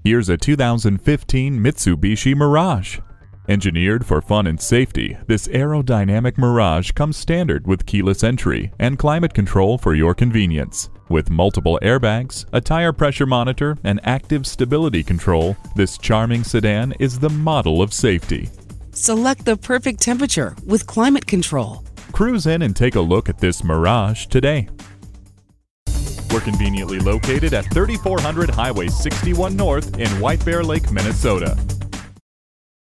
Here's a 2015 Mitsubishi Mirage. Engineered for fun and safety, this aerodynamic Mirage comes standard with keyless entry and climate control for your convenience. With multiple airbags, a tire pressure monitor, and active stability control, this charming sedan is the model of safety. Select the perfect temperature with climate control. Cruise in and take a look at this Mirage today. We're conveniently located at 3400 Highway 61 North in White Bear Lake, Minnesota.